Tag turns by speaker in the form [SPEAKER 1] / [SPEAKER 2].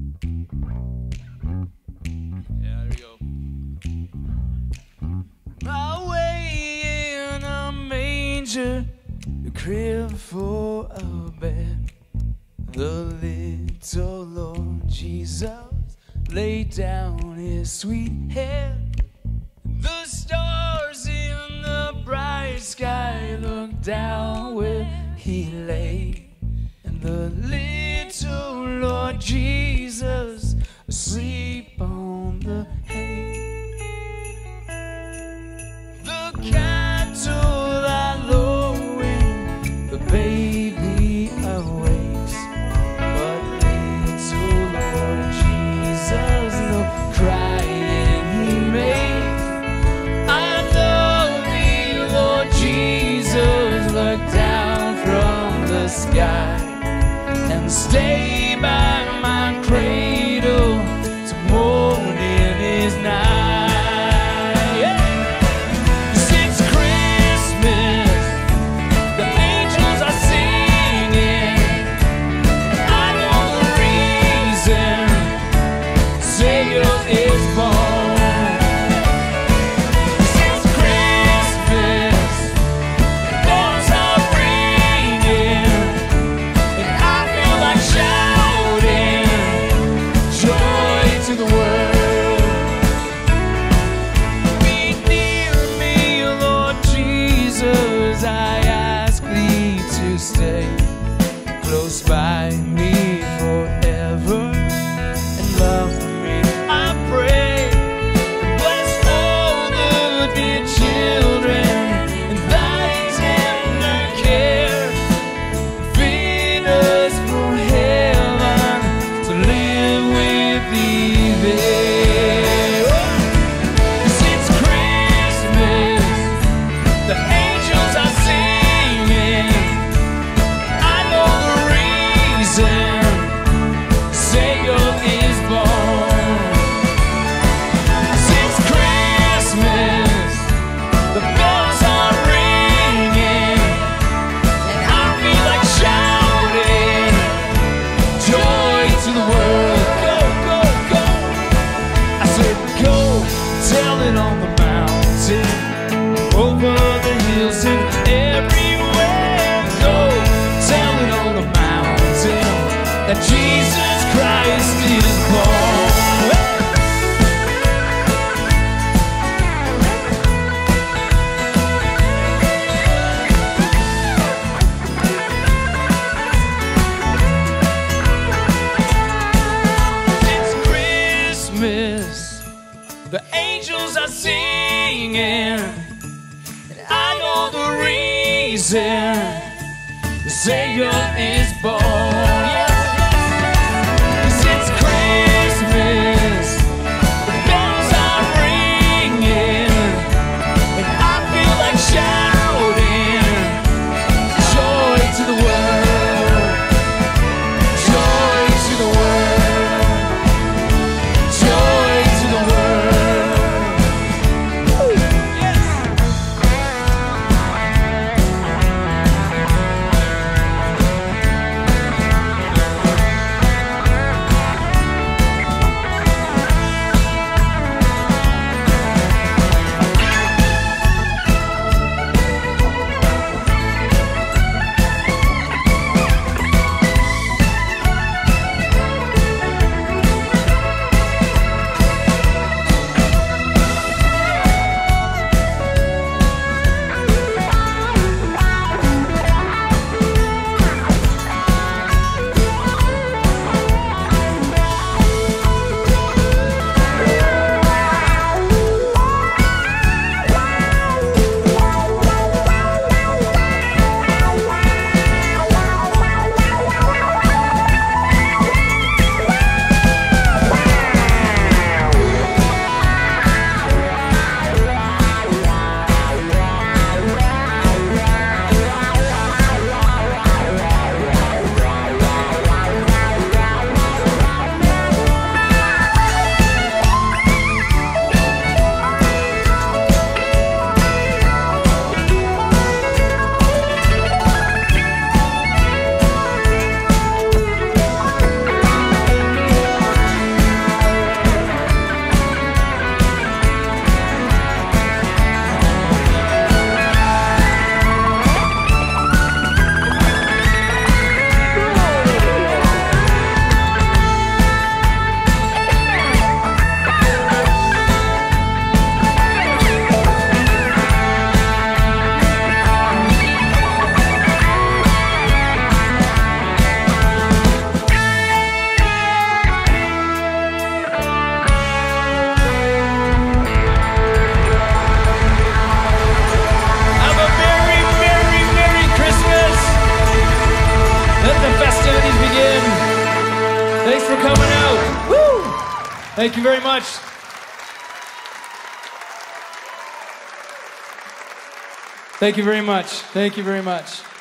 [SPEAKER 1] Yeah, there we go. Away in a manger, a crib for a bed, the little Lord Jesus laid down his sweet head. The stars in the bright sky looked down where he lay, and the little Lord Jesus asleep on the hay. The cattle are lowing, the baby awakes, but little Lord Jesus, no crying he makes. I love thee, Lord Jesus, look down from the sky and stay by my cradle till morning is nigh. Yeah. 'Cause it's Christmas, the angels are singing. I know the reason, Savior is born. 'Cause it's Christmas, bells are ringing, and I feel like shouting joy to the world. Be near me, Lord Jesus, I ask thee to stay close by me forever and love me, I pray. Bless all the dear children in thy tender care. Feed us for heaven to live with thee there. 'Cause it's Christmas, the angels are singing. I know the reason, Savior is born. 'Cause it's Christmas, the bells are ringing, and I feel like shouting joy to the world. Go, go, go. I said go, tell it on the mountain, over the hills and everywhere. Go, tell it on the mountain that Jesus Christ is born. It's Christmas, the angels are singing, and I know the reason, the Savior is born. Yes. 'Cause it's Christmas, the bells are ringing, and I feel like shouting joy to the world, joy to the world, joy to the world. Yes. Thank you very much. Thank you very much. Thank you very much.